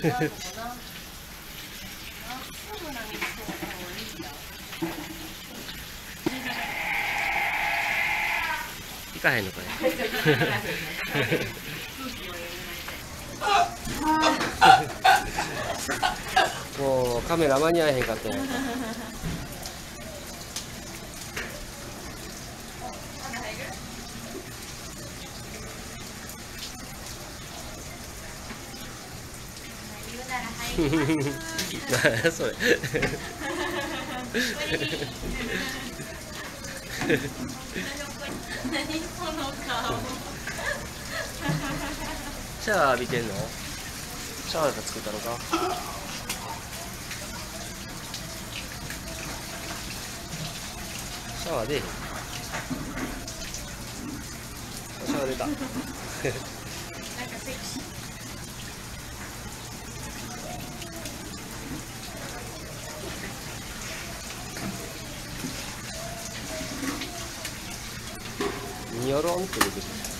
行かへんのかい。もうカメラ間に合えへんかったやんか。何それ。シャワー浴びてんの？シャワーが作ったのか？シャワー出えへん。シャワー出た。なんかセクシー。ニョロンって出てくる。